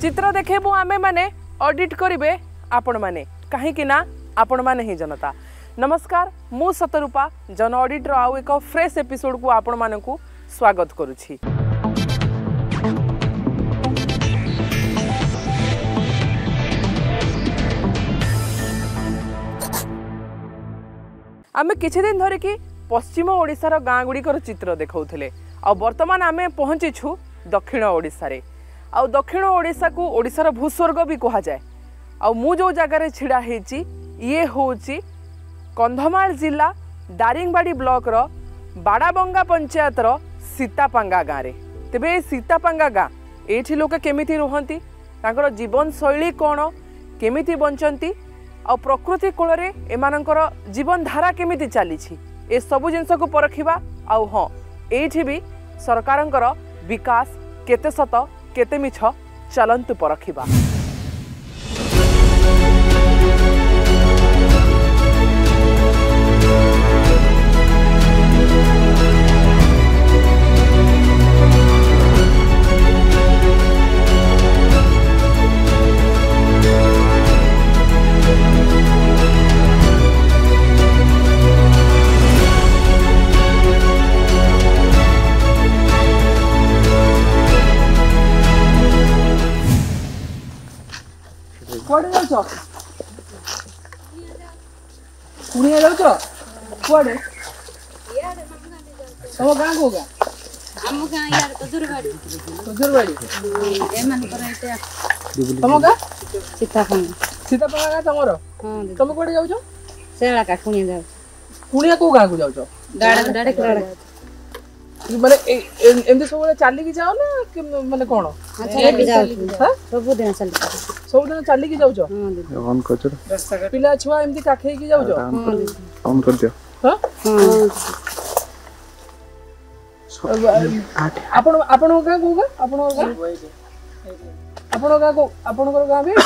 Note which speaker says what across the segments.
Speaker 1: चित्र देखेबू आमे माने ऑडिट करिवे आपण माने कहीं ना आपण माने ही जनता। नमस्कार मु सतरूपा जन ऑडिट रो आउ एक फ्रेश एपिसोड को आपण मानकू स्वागत करूछि। आमे किछि दिन धरि कि पश्चिम ओडिशार गाँ गुड़िकर चित्र देखाउथिले आ वर्तमान आमे पहुँचीछु दक्षिण ओडिशा रे। आ दक्षिण ओडिशा को ओडिशार भूस्वर्ग भी कहा जाए। आ मु जो जगार छिड़ा हेची ये होची कंधमाल जिला दारिंगबाड़ी ब्लॉक रो बाड़ाबंगा पंचायत रो सीतापांगा गाँव रे। तेबे सीतापांगा गाँ एठी लोक केमिति रहंती, तांकर जीवन शैली कोन, केमिति बंचंती आ प्रकृति कोल रे एमानकर जीवन धारा केमिति चलीछि ए सब जिनस को परखिबा। आउ हाँ एठी भी सरकारंकर विकास केते सत केते मिछ चलंतु परखिबा। कुआडे जाउछ कुनिया जाउछ कुआडे तम गाँ को गा
Speaker 2: हम गाँ यार तजुरबाड़ी
Speaker 1: ए मन पर एते तम गाँ सीतापांगा गाँ तमरो।
Speaker 2: हां
Speaker 1: तम कुआडे जाउछ
Speaker 2: सेला का कुनिया जाउ
Speaker 1: कुनिया को गाँ को जाउछ
Speaker 2: डाडे
Speaker 1: माने एमते सब चाली की जाओ ना माने कोन
Speaker 2: चली जाउ सब दिन
Speaker 1: चाली की जाउछ
Speaker 2: हां
Speaker 1: पिला छुआ एमती काखै की जाउछ
Speaker 3: ऑन कर दियो।
Speaker 1: हां आपण आपण गाँ कोगा आपण गाँ भी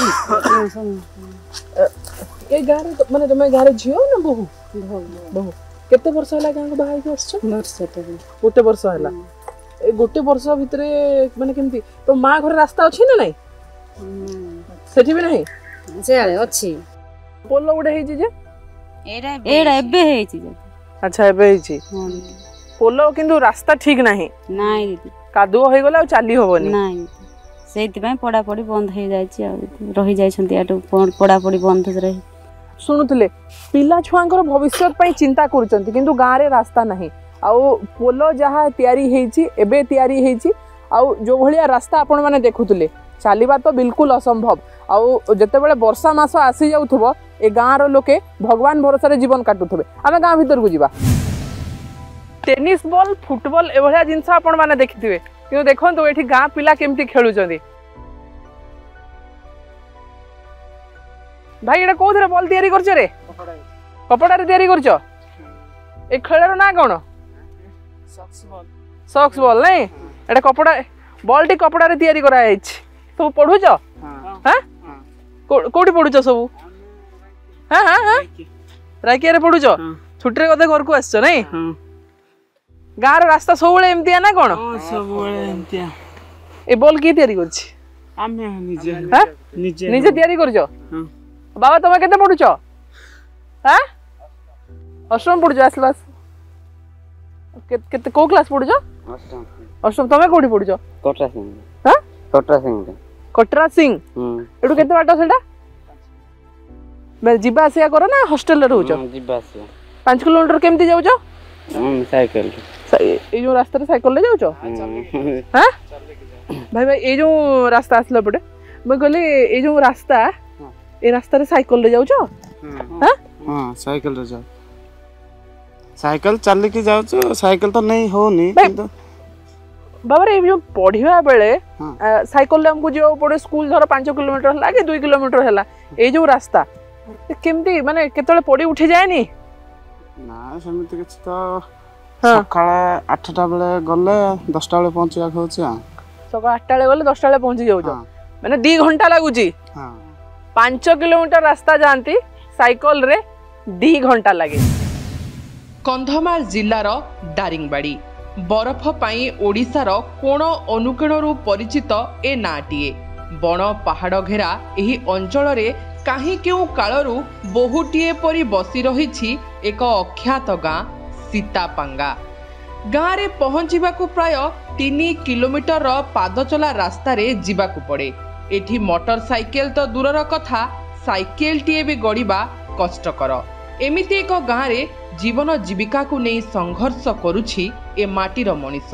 Speaker 1: ए गाँ रे माने तुम गाँ रे झियो ना बहु केते वर्ष होला गाँ को बाहाई आछछ गोटे वर्ष होला ए गोटे वर्ष भितरे माने केमती तो माँ घर रास्ता अछि ना नहीं सेठी भी नहीं
Speaker 2: से अछि
Speaker 1: पोलो उडे हेजी जे
Speaker 2: एडा एबे हेची
Speaker 1: अच्छा एबे हेची पोलो किंतु रास्ता ठीक नहीं
Speaker 2: नाही दीदी
Speaker 1: कादुओ होई गला चाली होबनी
Speaker 2: नाही सेति पय पड़ा पड़ी बंद हे जायछि आ रहि जायछंती आटो पड़ा पड़ी बंद रही।
Speaker 1: शुणुले पिला छुआंकर भविष्य पई चिंता करूचंती किंतु गाँ रे रास्ता नहीं आउ पोलो जहाँ तैयारी हेची एबे तैयारी हेची आउ जो भलिया रास्ता आपण माने देखुतले चलवा तो बिल्कुल असंभव। आउ जते बेले वर्षा मास आसी जाउथबो ए गाँ रो लोके भगवान भरोसा रे जीवन काटुथबे। आमे गाँ भीतर को जीवा टेनिस बॉल फुटबॉल ए भलिया जिंस आपण माने देखिथिबे किंतु देखंतु एठी गाँ पिला केमती खेलुचंदी। भाई एटा कोथरे बॉल तैयारी करछ रे कपड़ा रे तैयारी करछ ए खेलर ना कोन सॉक्स बॉल नहीं एटा कपड़ा बॉल टी कपड़ा रे तैयारी करा आइछ सब पढुछ हां कोठी पढुछ सब हां हां हां राकिया रे पढुछ छुट्टी रे कदे घर को आछछ नहीं गाँ रो रास्ता सब बेले एमतिया ना कोन
Speaker 4: सब बेले एमतिया
Speaker 1: ए बॉल की तैयारी करछ
Speaker 4: आमे निजे
Speaker 1: हां
Speaker 4: निजे
Speaker 1: तैयारी करछ
Speaker 4: हां
Speaker 1: बाबा तुम केते पढुछ हां अष्टम पढुछ आसलास केते को क्लास पढुछ अष्टम तमे कोठी पढुछ
Speaker 4: कोटरा सिंह
Speaker 1: हां
Speaker 4: कोटरा सिंह
Speaker 1: एडु केते बाटा सेटा मैं जिबा आसिया करो ना हॉस्टल रे रहउछ
Speaker 4: जिबा आसिया
Speaker 1: 5 किलोमीटर केमती जाउछ
Speaker 4: साइकिल
Speaker 1: ए जो रास्ता रे साइकिल ले जाउछ हां भाई ए जो रास्ता आसला पटे मैं कहले ए जो रास्ता ए रास्ता रे साइकिल ले जाउछ हां
Speaker 4: हां साइकिल रे जाउ साइकिल चल के जाउ साइकिल तो नहीं होनी
Speaker 1: किंतु बाबा रे जो पढ़िवा बेले साइकिल ले हमको जो पड़े स्कूल धर 5 किलोमीटर हला कि 2 किलोमीटर हला ए जो रास्ता केमती माने केतले पड़ी उठी जायनी
Speaker 4: ना समिति किछ तो सकाळे 8टा बेले गले 10टा बेले पहुंचिया होछि
Speaker 1: सकाळ 8टा बेले गले 10टा बेले पहुंची जाउछ माने 2 घंटा लागुची
Speaker 4: हां
Speaker 1: 5 किलोमीटर रास्ता जानती साइकिल रे 2 घंटा लगे। कंधमाल जिल्लार दारिंगबाड़ी बरफ पाई ओडिशार कोण अनुकोणरू परिचित ए नाटीए बण पहाड़ घेरा एही अंचल रे काहे केउ कालरू बहुटीए परी बसी रहिछि एक अख्यात गाँ सीतापांगा। गाँ रे पहुँचीबाकू प्राय 3 किलोमीटर पादचला रास्ता रे जीवाकू पड़े। एठी मोटरसाइकेल तो दूरर कथा साइकेल टीए भी गड़िबा कष्टकर। एमिति एक गाँ रे जीवन जीविका को नहीं संघर्ष करुछि ए माटीर मनीष।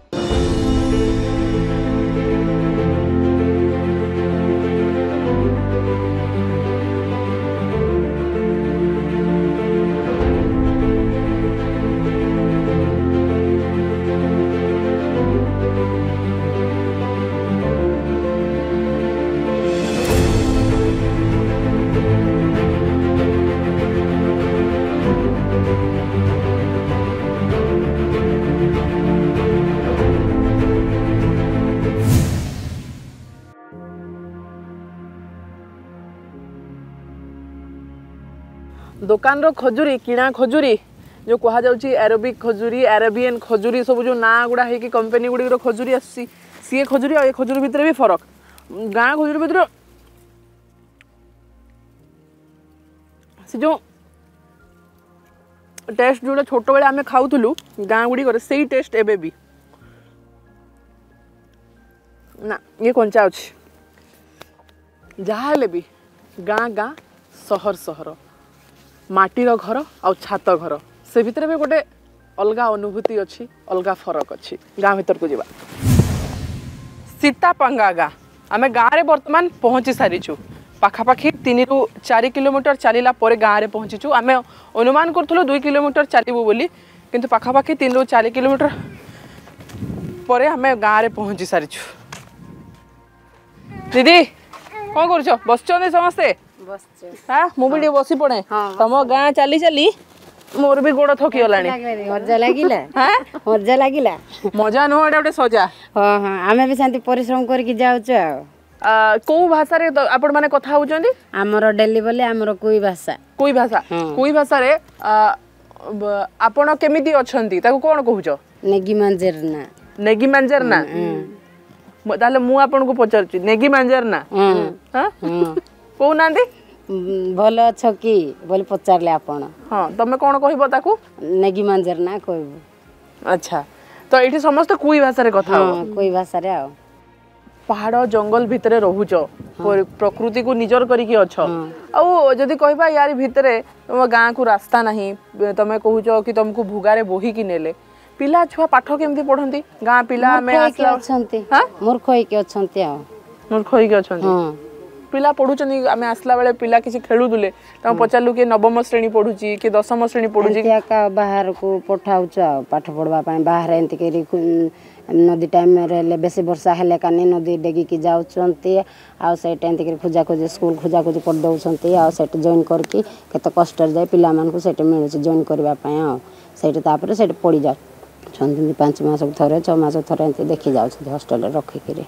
Speaker 1: दुकान रो खजुरी किणा खजुरी जो कहा जाउची अरेबिक खजुरी अरेबियन खजुरी सब जो ना गुड़ा है कि कंपनी गुड़ी रो खजुरी आसी सी खजुरी और ए खजुरी भितर भी फरक। गाँ खजुरी भितर से जो टेस्ट जो छोट बेले आम खाऊलु गाँ गुड़ी से टेस्ट एबे भी ना ये कंचा अच्छी जहाँ भी गाँ गाँ सहर सहर माटीर घर आ छात घर से भितर भी गोटे अलगा अनुभूति अच्छी अलगा फरक अच्छी। गाँ भीतर को जीवा सीतापांगा गाँ आम गाँव में बर्तमान पहुँची सारीचु पाखापाखि 3 ରୁ 4 किलोमीटर चलला गाँव में पहुँचीचु। आम अनुमान करूँ 2 किलोमीटर चलू बोली किंतु पाखापाखि 3 ରୁ 4 किलोमीटर पर आम गाँव में पहुँची सारीचु। दीदी कौन कर बस समस्ते हाँ मुझे बसी पड़े तुम गाँ चली चली मोर भी गोड़ थकी गला
Speaker 2: मजा लगिला मजा लगिला
Speaker 1: मजा नुह गोटे सजा।
Speaker 2: हाँ हाँ आमे भी सेंती परिश्रम करके जाउछु
Speaker 1: को भाषा रे आपण माने कथा होउचंदी
Speaker 2: हमर डेली बोले हमर कोई भाषा रे आपण केमिति अछंती ताको कोन कहूचो नेगी मांजर ना ताले मु आपण को पचारची नेगी मांजर ना हां को नांदी भल छ कि बोले पचारले आपण
Speaker 1: हां तमे कोन कहबो ताकू
Speaker 2: नेगी मांजर ना कहबो।
Speaker 1: अच्छा तो एठी समस्त कोई भाषा रे कथा हो
Speaker 2: कोई भाषा रे आ
Speaker 1: पहाड़ जंगल भितरे रहुचो प्रकृति को निजर करिके अछ आ जदी कहबा यार भितरे तुम गाँ को रास्ता नहीं तमे कहूचो कि तुमको भुगारे बोही कि नेले पिला छुआ पाठ केमती पढ़ंती गाँ पिला में
Speaker 2: अछंती हां मूर्ख होई के अछंती आ
Speaker 1: मूर्ख होई के अछंती पिला पढ़ुचनी आम आसला बेले पिला किसी खेलुले तम पचारलु कि 9म श्रेणी पढ़ुची कि 10म श्रेणी पढ़ुची
Speaker 2: का बाहर को पठाउछ पाठ पढ़वा पय बाहर एंती के नदी टाइम रे बेसी वर्षा हेले कानी नदी डेगी की जाउछंती आ से एंती के खुजा खुजी स्कूल खुजा खुजी पढ़ दउछंती आ सेट जॉइन करके केते कष्ट जाय पिला मान को सेट मिलुछ जॉइन करबा पय आ सेट तापर सेट पड़ी जा छंदी 5 मास थरे 6 मास थरे एंती देखि जाउछ हॉस्टल रे रखि के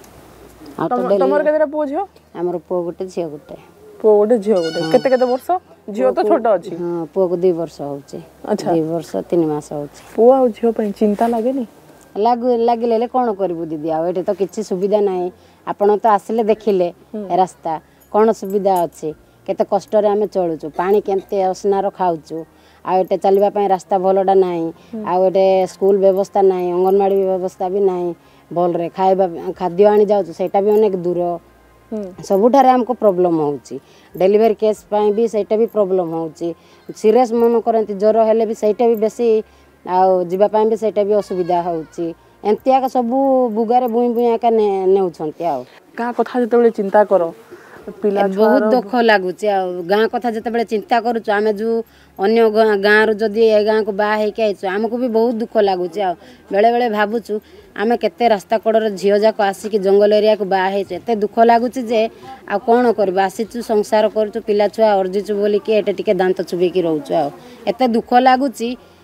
Speaker 1: तमर केतेरा पुओ झियो
Speaker 2: हमर पुओ गोटे झियो गोटे
Speaker 1: पुओ गोटे झियो गोटे केते केते वर्ष झियो तो छोट अछि
Speaker 2: हां पुओ को 2 वर्ष होउची अच्छा 2 वर्ष 3 मास होउची
Speaker 1: पुओ आ झियो पय चिंता लागेनी
Speaker 2: लागिले कौन करू दीदी आ तो किसी सुविधा ना आपण तो आसिले देखिले रास्ता कौन सुविधा अच्छी केते कष्ट रे आमे चलुचु पानी केते असनार खाउचु आ एटे चलबा रास्ता भलडा नाही आ एटे स्कूल व्यवस्था नाही अंगनवाड़ी व्यवस्था भी नाही भल रे खाइबा खाद्य आनी जाउचु सेटा भी अनेक दूर सबुठारे हमको प्रॉब्लम होउची डिलीवरी केस पाई भी सेटा भी प्रॉब्लम होउची सीरियस मन करंती ज्वर हेले भी सेटा भी बेसी आउ जीवा पाई भी सेटा भी असुविधा होउची एंतिया का सब बुगारे बुई बुई का नेउछंती आ
Speaker 1: का कथा जते चिंता करो पिला
Speaker 2: बहुत दुख लागुच गाँ कथा जिते चिंता करुचु आम जो अन्य गाँ रु जदि ए गाँ को बाहा होके आईचु आमको भी बहुत दुख लगुच बेले बेले भावुचु आम केते रास्ता कड़र झील जाक आसिक जंगल एरिया को बाहा एत दुख लगुच जे आ कौन कर आसीचु संसार करुचु पिला छुआ अर्जिचु बोलिकी एटे टिके दांत चुबेकी रोचु आते दुख लगुच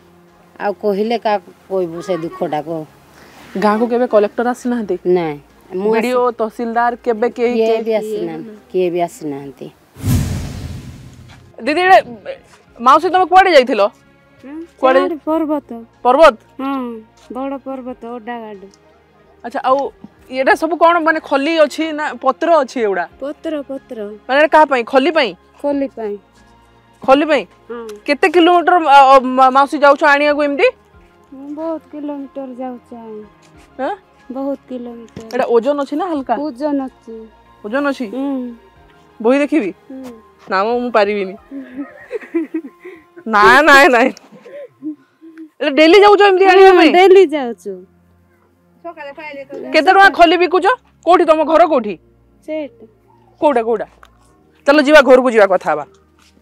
Speaker 2: आ कहले का कहबू से दुखटा को
Speaker 1: गाँ को केबे कलेक्टर आसी नाहंती
Speaker 2: ना
Speaker 1: वीडियो तहसीलदार केबे के
Speaker 2: भी आसी नाहंती
Speaker 1: दीदी माउसी तुम कुआडे जाइथिलो
Speaker 2: पर्वत
Speaker 1: पर्वत
Speaker 2: हां बड़ पर्वत ओडा गाड
Speaker 1: अच्छा आउ एटा सब कोन माने खली अछि ना पत्र अछि एउडा
Speaker 2: पत्र पत्र
Speaker 1: माने का पई खली पई
Speaker 2: खोली पाई
Speaker 1: खली पई
Speaker 2: हाँ
Speaker 1: केते किलोमीटर माउसी जाउ छ आनिया को एमदी
Speaker 2: बहुत किलोमीटर जाऊ चाहे
Speaker 1: हां
Speaker 2: बहुत किलोमीटर
Speaker 1: एटा ओजन अछि ना हल्का
Speaker 2: ओजन अछि
Speaker 1: ओजन अछि बही देखिबी ना मु पारिबिनी ना ना ना एटा डेली जाउ छ एमदी आनिया में
Speaker 2: डेली जाऊ छु
Speaker 1: केते टका खली बिकुछ कोठी तम घर कोठी
Speaker 2: सेट
Speaker 1: कोडा कोडा चलो जीवा घर को जीवा कथा बा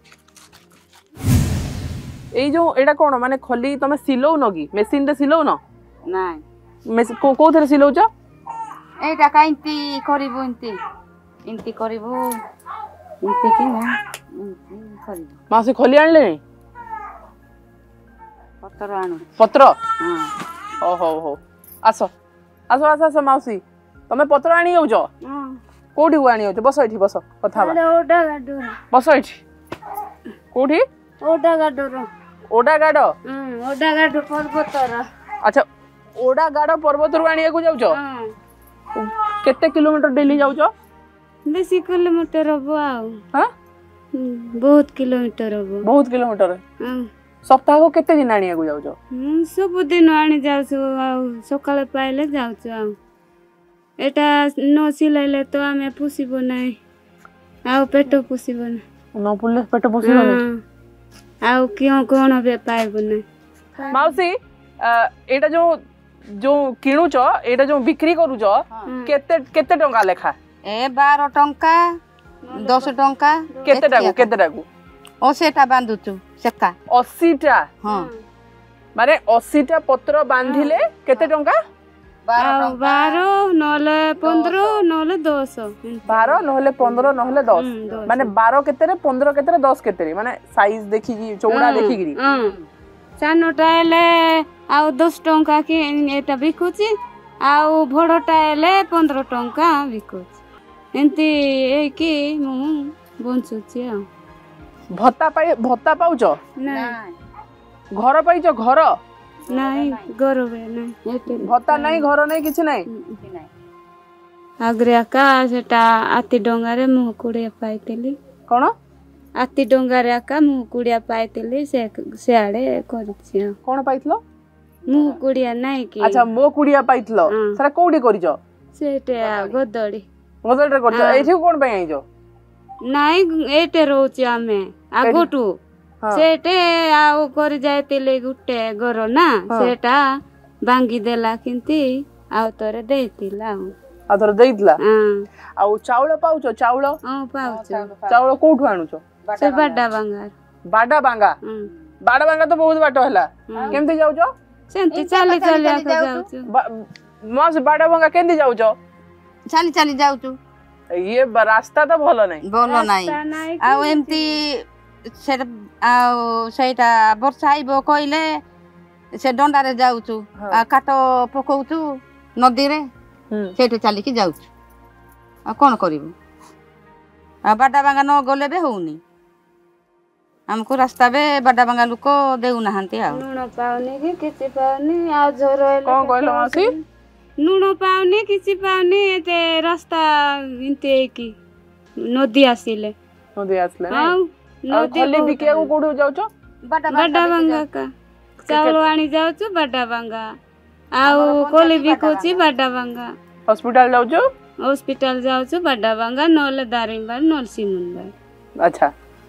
Speaker 1: एई जो एटा कोन माने खली तमे सिलौ न की मशीन रे सिलौ न
Speaker 2: नाही
Speaker 1: को थरे सिलौ छ
Speaker 2: एटा काइंती करिवो इंती करिवो इंती कि ना इंती करिवो
Speaker 1: मासे खली आनले नहीं
Speaker 2: पत्र आनु
Speaker 1: पत्र
Speaker 2: हां
Speaker 1: ओ हो आसो आसो आसो आसो माउसी तमे पत्र आनी जाउ छ
Speaker 2: हां
Speaker 1: कोठी को आनी जाउ बस एठी बस कथा बा
Speaker 2: ओडा गाडो
Speaker 1: बस एठी कोठी
Speaker 2: ओडा गाडो
Speaker 1: ओडा गाडो
Speaker 2: ओडा गाडो पर्वतर
Speaker 1: अच्छा ओडा गाडो पर्वत रु आनिया को जाउ छ
Speaker 2: हां
Speaker 1: केते किलोमीटर डेली जाउ छ
Speaker 2: बेसी किलोमीटर हबो आउ
Speaker 1: हां
Speaker 2: बहुत किलोमीटर हबो
Speaker 1: बहुत किलोमीटर
Speaker 2: हां
Speaker 1: सप्ताह को केते दिन आनिया को जाउ छ
Speaker 2: सब दिन आनी जाऊ आउ सकाळे पाइले जाऊ आउ एटा न सिलाइले तो आमे पुसिबो नाही आउ पेट पुसिबो नाही
Speaker 1: न पुले पेट पुसिबो नाही
Speaker 2: आउ क्यों कोन बे पाइबो नाही
Speaker 1: माउसी एटा जो किणु छ एटा जो बिक्री करू छ केते केते टंका लेखा
Speaker 3: ए 12 टंका 10 टंका
Speaker 1: केते टाकू
Speaker 3: ओ सेटा बांधुचु सेका
Speaker 1: 80 टा
Speaker 3: हां
Speaker 1: माने 80 टा पत्र बांधिले केते टंका
Speaker 2: 12 नले 15 नले 10
Speaker 1: 12 नहले 15 नहले 10 माने 12 केते रे 15 केते रे 10 केते रे माने साइज देखि की चौड़ा देखि की
Speaker 2: चानोटा एले आउ 10 टंका की एटा बिकुची आउ भड़टा एले 15 टंका बिकुची एंती ए की मु बंचुची आ
Speaker 1: भत्ता पाउछ
Speaker 2: नाही
Speaker 1: घर पाइछ घर
Speaker 2: नाही गरबे नाही एते
Speaker 1: भत्ता नाही घर नाही किछ नाही
Speaker 2: आग्रे का सेटा आती डंगारे मु कुड़िया पाइतेली
Speaker 1: कोन
Speaker 2: आती डंगारे आका मु कुड़िया पाइतेली से आड़े करछि
Speaker 1: कोन पाइथलो
Speaker 2: मु कुड़िया नाही की
Speaker 1: अच्छा मो कुड़िया पाइथलो सरा कोडी करिछ
Speaker 2: सेटे गोदड़ी
Speaker 1: गोदड़ी करछ एठी कोन पई आइछ
Speaker 2: नाही एटे रोची आमे आगोटू सेटे आउ कर जायतिले गुटे घर ना सेटा बांगी देला किंती आउ तोरे देतिला
Speaker 1: आ तोरे देइतला
Speaker 2: हां
Speaker 1: आउ चावल पाउछ चावल
Speaker 2: हां पाउछ
Speaker 1: चावल कोठु आनुछ
Speaker 2: से बाडा बांगा
Speaker 1: बाडा बांगा तो बहुत बाटो हला केमते जाउछ
Speaker 2: सेंती चाली चाली आके जाउछ
Speaker 1: मास बाडा बांगा केंदी जाउछ
Speaker 3: चाली चाली जाउछु
Speaker 1: ये रास्ता तो भलो नहीं
Speaker 3: बोलो नाही आ एमती से आ सेटा वर्षा आइबो कइले से डंडारे जाउछु आ काटो पकोउछु नदी रे सेठे चाली की जाउछु आ कोन करिबो आ बाडा बांगा न गले बे होउनी हमको रास्ता बे बाडा बांगा लोक देउ नाहंती आ
Speaker 2: नुण पाउनी कि किछि पाउनी आ झरो एले
Speaker 1: कोन कहलो मासी
Speaker 2: नुण पाउनी किछि पाउनी एते रास्ता इनते की नदी आसिले
Speaker 1: हां नदी खली बिके को कोडू जाउछ
Speaker 2: बाडा बांगा का चावल आनी जाउछ बाडा बांगा आउ कोली बिकोची बाडा बांगा
Speaker 1: हॉस्पिटल जाउछ
Speaker 2: हॉस्पिटल जाउछ बाडा बांगा नले दारिंबार नल सिमुंबार
Speaker 1: अच्छा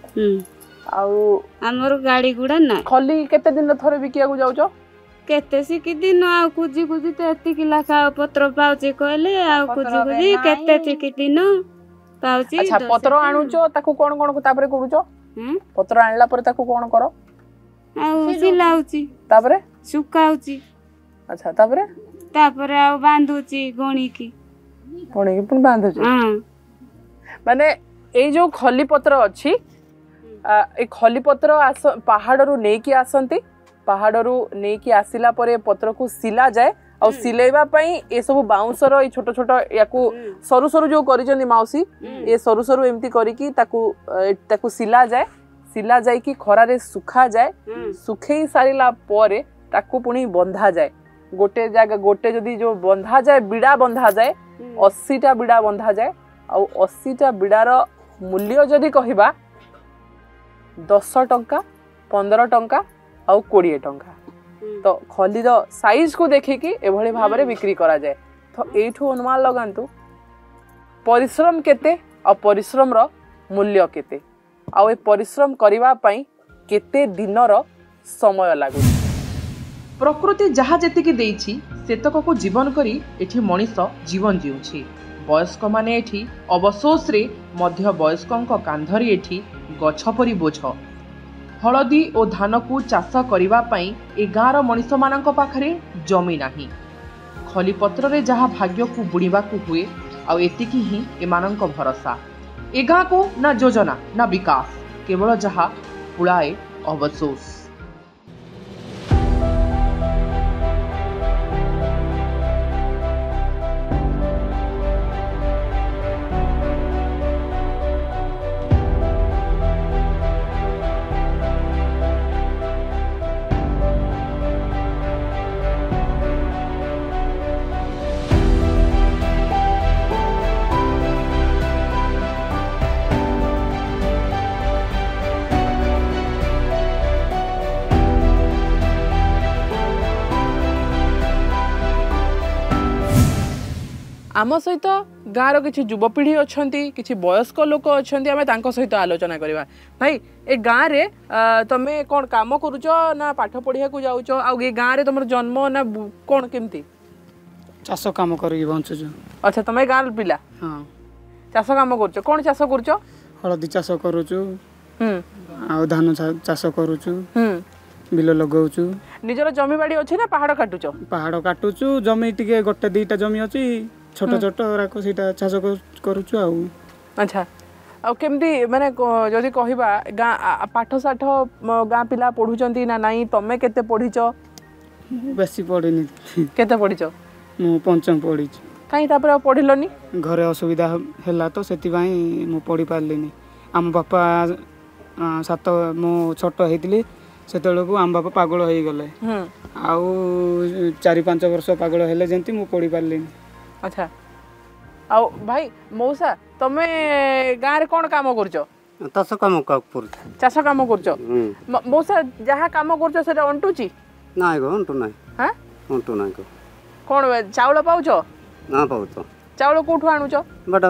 Speaker 1: आउ
Speaker 2: हमर गाड़ी गुडा ना
Speaker 1: खली केते दिन थरे बिकिया को जाउछ
Speaker 2: केते सिकी दिन आ कुजी कुजी ते एति कि लाखा पत्र पाउची कहले आ कुजी कुजी केते सिकी दिन पाउची
Speaker 1: अच्छा पत्र आनुचो ताको कोन कोन तापरे करूचो पत्र आनला पर ताको कोन करो
Speaker 2: आ सिलाउची
Speaker 1: तापरे
Speaker 2: सुकाउची
Speaker 1: अच्छा तापरे
Speaker 2: आ बांधुची गणी की
Speaker 1: पुन बांधुची
Speaker 2: हां
Speaker 1: माने ए जो खली पत्र अछि ए खली पत्र पहाड़ रु नेकी आसंती पहाड़ रु नेकी आसिला परे पत्र को सिला जाए और सिलेबा पई ए सब बाउंसर ए छोट छोट याकू सरू सरू जो करिजंदी माउसी ए सरू सरू एम्ति करी की ताकू सिला जाए कि खरा रे सुखा जाए सुखई सारिला परे ताकू पुनी बंधा जाए गोटे जगह गोटे जदि जो बंधा जाए बिड़ा बंधा जाए 80टा बिड़ा बंधा जाए आ 80टा बिड़ार मूल्य जदि कहबा 10 टंका 15 टंका आ 20 टंका तो खलीर साइज को देखिकी एभली भाव में बिक्री करा जाए तो एठू अनुमान लगांतु परिश्रम केते आ परिश्रम रो मूल्य केते आ परिश्रम करिवा पई केते दिनर समय लागु प्रकृति जहाँ जेतिकी देइछि सेतक को जीवन करी एठी मनीष जीवन जीउछि वयस्क माने एठी अवशोष रे मध्य वयस्कंक कांधरी एठी गछ परी बोझ हलदी और धान को चाष करिवा पई ए गाँर मनीष मानक पाखरे जमी नाही खलीपत्र रे जहाँ भाग्य को बुणीबा को हुए आ एतिकी ही एमानंक भरोसा ए गाँ को ना योजना ना विकास केवल जहाँ पुड़ाए अवशोष आम सहित गाँव किसी युवपीढ़ी अच्छा किसी वयस्क लोक अच्छा आम सहित आलोचना करवा भाई ए गाँव रे तमें कौन काम करुच ना पाठ पढ़िया को जाऊच आ गाँव तुम जन्म ना कौन केमती
Speaker 4: चाष काम कर बंचुଛୁ।
Speaker 1: अच्छा तुम गाँव पिला
Speaker 4: हाँ
Speaker 1: चाष काम करुच कौन चाष करुच
Speaker 4: हलदी चाष करुଛୁ आ धान चाष करुଛୁ बिल लगाउछु
Speaker 1: निजर जमी बाड़ी अच्छी ना पहाड़ काटुच
Speaker 4: पहाड़ काटुଛୁ जमी टिके गोटे दीटा जमी अछि छोट छोट राको सीटा चाष करुଛୁ आ
Speaker 1: अच्छा आ केमती माने जदि कहबा गाँ पाठ साठ गाँ पिला पढ़ुचंती ना नाही तमे केते पढ़िच
Speaker 4: बेसी पढ़िनी
Speaker 1: केते पढ़िच
Speaker 4: मु पंचम पढ़ी
Speaker 1: काई तापर पढ़िलनी
Speaker 4: घरे असुविधा हैला तो सेति भाई मु पढ़ी पारलिनी आम बापा सात मु छोट हेतिली सेतेबेलू आम बापा पागल हो गले आउ 4-5 वर्ष पागल हेले जेंती मु पढ़ी पारलिनी।
Speaker 1: अच्छा आ भाई मौसा तमे गाँव रे कौन काम करछ
Speaker 5: चाष काम कर
Speaker 1: चाष काम करछ मौसा जहाँ काम करछ सेटा अंटुची
Speaker 5: नाइ गो अंटु नाइ
Speaker 1: हां
Speaker 5: अंटु नाइ गो
Speaker 1: कौन चाउल पाउछ
Speaker 5: ना पाउछ
Speaker 1: चाउल कोठु आणुछ
Speaker 5: बड़ा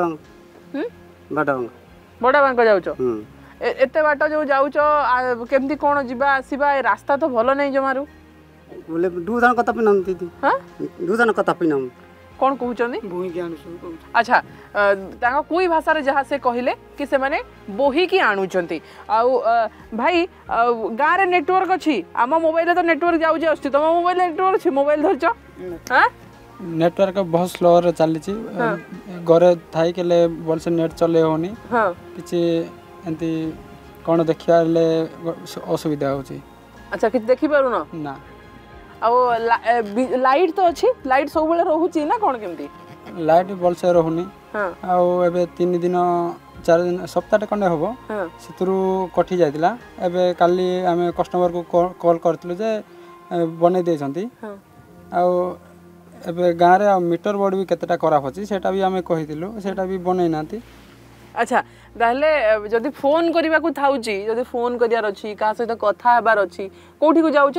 Speaker 5: बड़ा
Speaker 1: बड़ा बैंक जाउछ एते बाट जो जाउछ केमती कौन जीवा आसीबा ए रास्ता तो भलो नै जमारू
Speaker 5: बोले दूधन कथा पिनम दीदी
Speaker 1: हां
Speaker 5: दूधन कथा पिनम
Speaker 1: कौन कहउचनी
Speaker 4: बुई के आनुछु
Speaker 1: अच्छा ताका कोई भाषा रे जहाँ से कहले कि से माने बोही की आणुचंती आउ भाई गाँव रे नेटवर्क अछि आम मोबाइल तो नेटवर्क जाउ जे अछि तम मोबाइल नेटवर्क अछि मोबाइल धरछ हां
Speaker 6: नेटवर्क बहुत स्लो रे चली छी घरे थाई केले बोल से नेट चले होनी
Speaker 1: हां
Speaker 6: किछि एंती कोन देखिया ले असुविधा होची
Speaker 1: अच्छा कि देखि पारु ना आ लाइट तो अच्छी लाइट सब बेले रहूची ना कौन केमती
Speaker 6: लाइट बोल से रहूनी
Speaker 1: हां
Speaker 6: आ एबे 3 दिन 4 दिन सप्ताह खंडे हबो सितरु कठी जाइतिला एबे काली आमे कस्टमर को कॉल करथिलु जे बने दे छंती आ एबे गाँ रे मीटर बोर्ड भी केतेटा खराब होची सेटा भी आमे कहितिलु सेटा भी बनै नांती।
Speaker 1: अच्छा ताहले जदि फोन करिबा को थाउची जदि फोन करियार अछि का सहित कथा हेबार अछि कोठी को जाउछ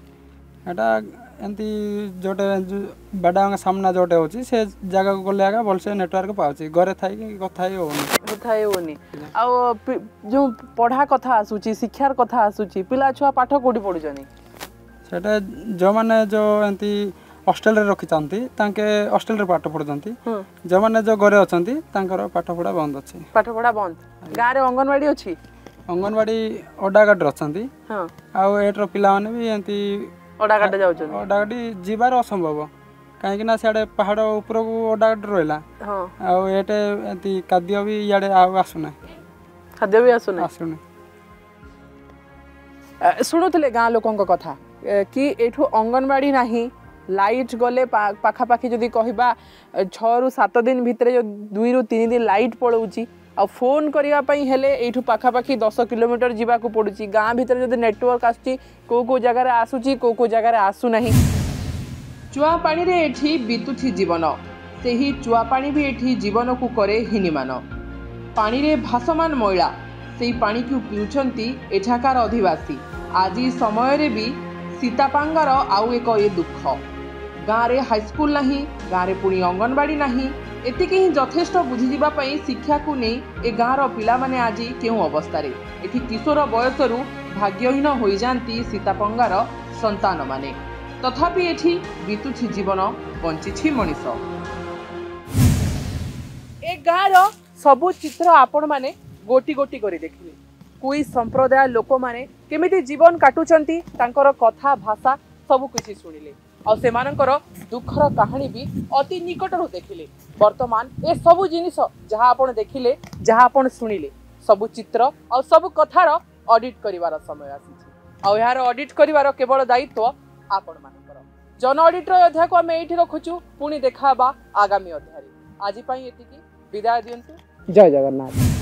Speaker 6: एटा एंती जोटे बड़ा सामना जोटे होची से जगह को गले आगा बोलसे नेटवर्क पाउची घरे थाई कि कथा ही होनी आ जो पढ़ा कथा आसुची शिक्षार कथा आसुची पिला छुआ पाठ कोठी पढुचनी सेटा जो माने जो एंती हॉस्टल रे रखी चांती तांके हॉस्टल रे पाठ पढुचंती जो माने जो घरे अछंती तांकर पाठ पढा बंद अछि
Speaker 1: पाठ पढा बंद गाँ रे अंगनवाड़ी अछि अंगनवाड़ी
Speaker 6: ओडागाट रछंती
Speaker 1: हां
Speaker 6: आ एटर पिला माने भी एंती
Speaker 1: ओडागाट जाउछन
Speaker 6: ओडागाटी जीवार असंभव काहे ना सियाडे पहाड़ ऊपर को ओडागाट रहला
Speaker 1: हां
Speaker 6: आ एटे एंती खाद्य भी याडे आसुना
Speaker 1: खाद्य भी आसुना शुणुले गाँ लोकों कथा कि एठू अंगनवाड़ी नाही लाइट गले पाखापाखि जदि कहबा 6 ରୁ 7 दिन भितर 2 ରୁ 3 दिन लाइट पड़ौची आ फोन करिया पई हेले एठू पाखापाखि 10 किलोमीटर जीवा को पड़ुची गाँ भितर जदि नेटवर्क आसुची को जगह रे आसुची को जगह रे आसु नाही चुआ पानी रे एठी बीतुथि जीवन सेही चुआ पानी भी एठी जीवन को करे हिनिमान पानी रे भासमान मैला सेही पानी को पिउछंती एठाकार अधिवासी आज समय रे भी सीतापांगार आउ एक ये दुख गाँव रे हाईस्कूल नहीं गाँव रे पुणी अंगनवाड़ी नहीं एतिकी ही यथेष्ट बुझीजा शिक्षा को नहीं ए गाँवर पिला माने आज केउ अवस्था एठी किशोर बयसरू भाग्यहीन हो जाती सीतापंगार संतान माने तथापि एठी बीतुछि जीवन बंचिछि मनीष ए गाँवर सबु चित्र आपण माने गोटी गोटी करी देखिले कोई संप्रदाय लोक माने केमिति जीवन काटुचंती तांकर कथा भाषा सबु किछि सुनिले और सेमानंकर दुखर कहानी भी अति निकटरू देखिले वर्तमान ए सबु जिनिस जहाँ आपण देखिले जहाँ आपण सुनिले सबु चित्र और सबु कथार ऑडिट करिवार समय आसी और यार ऑडिट करिवार केवल दायित्व आपण मानकर जन ऑडिटर अध्याय को आमे एठी रखुचु पुणी देखाबा आगामी अध्याय आज पई एतिकी विदाय दियंतु जय जगन्नाथ।